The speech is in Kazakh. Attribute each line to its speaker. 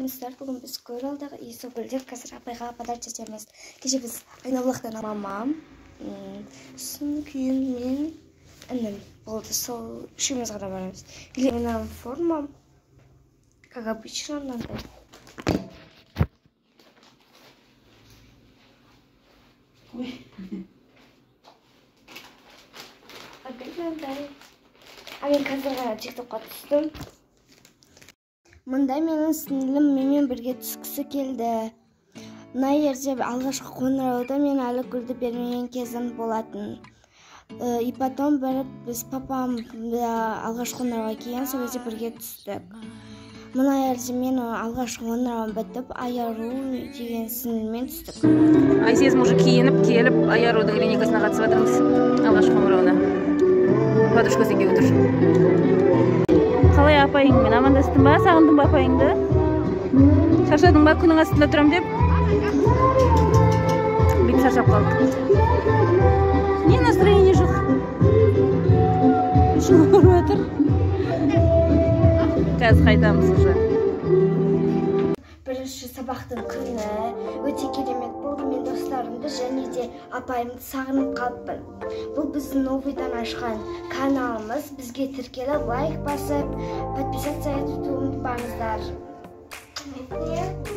Speaker 1: саламатсыздар. Бүгін біз Көйралдағы Исогүлде қазір апайға подарок жасаймыз. Кеше біз Айнабулақтан мамам, сосын күйеуім мен інім болды. Сол үшеуміз ғана барамыз. Менің формам, как обычно, мынандай. Опять мындай. Мен қазір ғана TikTokқа түстім. Мындай менің сіңлім менімен бірге түскісі келді. Мына жерде алғашқы қоңырауда мен әлі гүлді бермеген кезім болатын. И потом біз папам алғашқы қоңырауға келген, сол кезде бірге түстік. Мына жерде мен алғашқы қоңырауым бітіп, Аяру деген сіңліммен түстік.
Speaker 2: Айсез мужик киініп, келіп, Аярудың клиникасына қатысып жатырмыз. Алғашқы қоңырауына. Подружкасы екеуі тұр. Қалай апайыңмен амандастың ба? Сағындың ба апайыңды? Шаршадың ба? Күнің астында тұрам деп? Бүйтіп шаршап қалды. Не настроение жоқ? Үшін көріп жатыр. Қазір қайтамыз уже.
Speaker 1: Бірінші сабақтың күні өте керемет болды. Мен достарымды және де апайымды сағынып қалыппын. Бұл біздің новыйдан ашқан каналымыз. Бізге тіркеліп, лайк басып, подписаться етуді ұмытпаңыздар.